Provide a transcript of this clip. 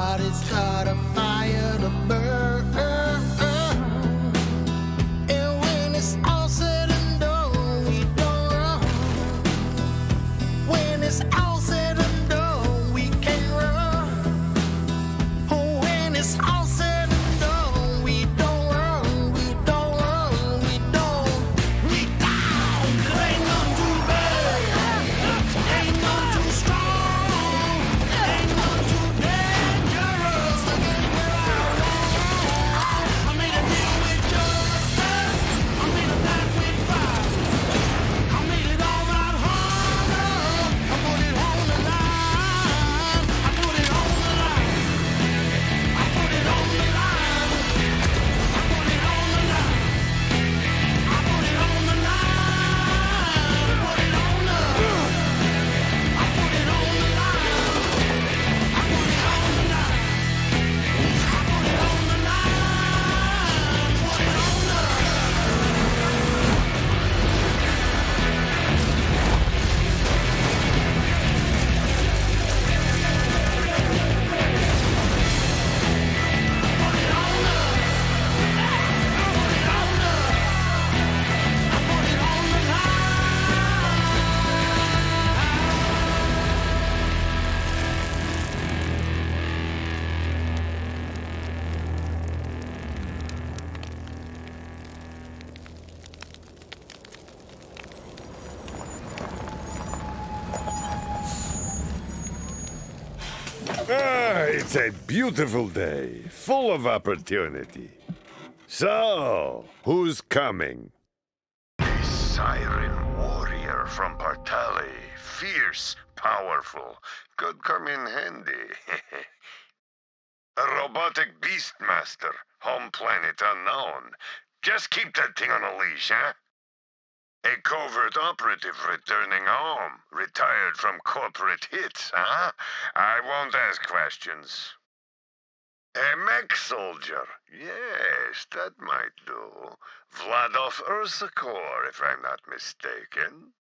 Everybody start a fire to burn. And when it's all said and done, we don't run. When it's all said and done, we can't run. When it's all said and done, we don't run, we don't run, we don't. We down, 'cause ain't none too bad, ain't none too strong, ain't none too dangerous against where I walk. I made a deal with justice, I made a pact with fire, I made it all right harder, I put it on the line, I put it on the line. I put it on the line. I put it on the line. I put it on the line. Put it on the. I put it on the line. I put it on the line. I put it on the line. Put it on the. It's a beautiful day, full of opportunity. So, who's coming? A siren warrior from Partali. Fierce, powerful. Could come in handy. A robotic beastmaster. Home planet unknown. Just keep that thing on a leash, huh? A covert operative returning home. Retired from corporate hits, huh? I won't ask questions. A mech soldier. Yes, that might do. Vladov Ursakor, if I'm not mistaken.